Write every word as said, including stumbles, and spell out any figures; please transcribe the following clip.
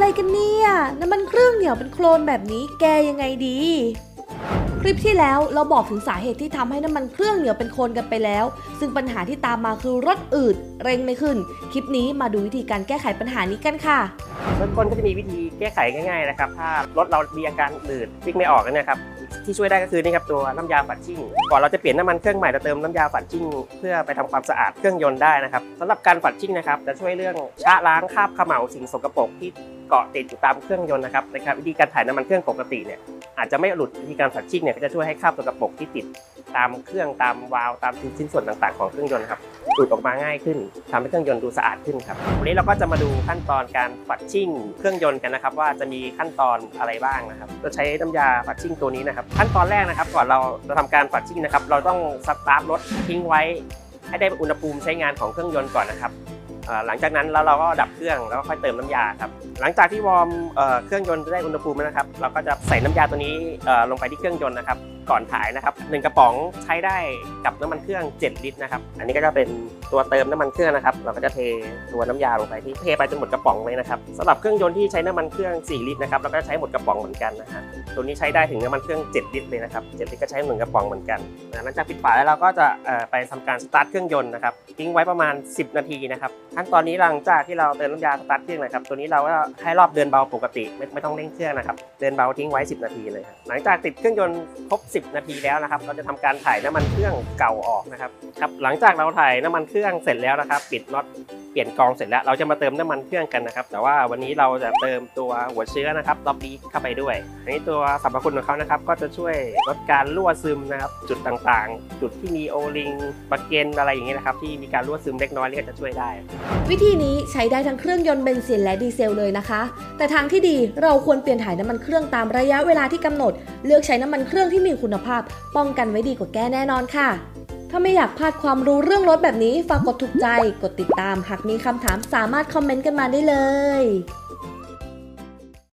อะไรกันเนี่ยน้ำมันเครื่องเหนียวเป็นโคลนแบบนี้แกยังไงดีคลิปที่แล้วเราบอกถึงสาเหตุที่ทำให้น้ำมันเครื่องเหนียวเป็นโคลนกันไปแล้วซึ่งปัญหาที่ตามมาคือรถอืดเร่งไม่ขึ้นคลิปนี้มาดูวิธีการแก้ไขปัญหานี้กันค่ะเบื้องต้นก็จะมีวิธีแก้ไขง่ายๆนะครับถ้ารถเรามีอาการอืดวิ่งไม่ออกนะครับที่ช่วยได้ก็คือนี่ครับตัวน้ำยาฝัดชิ่งก่อนเราจะเปลี่ยนน้ำมันเครื่องใหม่เราเติมน้ำยาฝัดชิ่งเพื่อไปทำความสะอาดเครื่องยนต์ได้นะครับสำหรับการฝัดชิ่งนะครับจะช่วยเรื่องชะล้างคราบเขม่าสิ่งสกปรกที่เกาะติดอยู่ตามเครื่องยนต์นะครับนะครับวิธีการถ่ายน้ำมันเครื่องปกติเนี่ยอาจจะไม่หลุดวิธีการฝัดชิ่งเนี่ยก็จะช่วยให้คราบสกปรกที่ติดตามเครื่องตามวาล์วตามชิ้นส่วนต่างๆของเครื่องยนต์ครับหลุดออกมาง่ายขึ้นทำให้เครื่องยนต์ดูสะอาดขึ้นครับวันนี้เราก็จะมาดูขั้นตอนการฝัดชิ่งเครื่องยนต์กันนะครับว่าจะมีขั้นตอนอะไรบ้างนะครับเราใช้น้ำยาฝัดชิ่งตัวนี้นะครับขั้นตอนแรกนะครับก่อนเราจะทำการฝัดชิ่งนะครับเราต้องสตาร์ทรถทิ้งไว้ให้ได้อุณหภูมิใช้งานของเครื่องยนต์ก่อนนะครับหลังจากนั้นแล้วเราก็ดับเครื่องแล้วก็ค่อยเติมน้ำยาครับหลังจากที่วอร์มเครื่องยนต์ได้อุณหภูมิแล้วนะครับเราก็จะใส่น้ำยาตัวนี้ลงไปที่เครื่องยนต์นะครับก่อนถ่ายนะครับหนึ่งกระป๋องใช้ได้กับน้ำมันเครื่องเจ็ดลิตรนะครับอันนี้ก็จะเป็นตัวเติมน้ำมันเครื่องนะครับเราก็จะเทตัวน้ำยาลงไปที่เทไปจนหมดกระป๋องเลยนะครับสำหรับเครื่องยนต์ที่ใช้น้ำมันเครื่องสี่ลิตรนะครับเราก็ใช้หมดกระป๋องเหมือนกันนะฮะตัวนี้ใช้ได้ถึงน้ำมันเครื่องเจ็ดลิตรเลยนะครับเจ็ดลิตรก็ใช้หนึ่งกระป๋องเหมือนกันหลังจากปิดฝาแล้วเราก็จะไปทำการสตาร์ทเครื่องยนต์นะครับทิ้งไว้ประมาณสิบนาทีนะครับขั้นตอนนี้หลังจากที่เราเติมน้ำยาสตาร์ทเครื่องนะครับตัวนี้เราก็ให้รอบเดินเบาปกติไม่ไม่ต้องเร่งเครื่องนะครับเดินเบาทิ้งไว้สิบนาทีเลยครับหลังจากติดเครื่องยนต์ครบสิบนาทีแล้วนะครับเราจะทำการถ่ายน้ำมันเครื่องเก่าออกนะครับครับหลังจากเราถ่ายน้ำมันเครื่องเสร็จแล้วนะครับปิดน็อตเปลี่ยนกองเสร็จแล้วเราจะมาเติมน้ำมันเครื่องกันนะครับแต่ว่าวันนี้เราจะเติมตัวหัวเชื้อนะครับล็อบบี้เข้าไปด้วยอันนี้ตัวสรรพคุณของเขานะครับก็จะช่วยลดการรั่วซึมนะครับจุดต่างๆจุดที่มีโอลิงปะเกนอะไรอย่างเงี้ยนะครับที่มีการรั่วซึมเล็กน้อยนี่ก็จะช่วยได้วิธีนี้ใช้ได้ทั้งเครื่องยนต์เบนซินและดีเซลเลยนะคะแต่ทางที่ดีเราควรเปลี่ยนถ่ายน้ำมันเครื่องตามระยะเวลาที่กำหนดเลือกใช้น้ำมันเครื่องที่มีคุณภาพป้องกันไว้ดีกว่าแก้แน่นอนค่ะถ้าไม่อยากพลาดความรู้เรื่องรถแบบนี้ฝากกดถูกใจกดติดตามหากมีคำถามสามารถคอมเมนต์กันมาได้เลย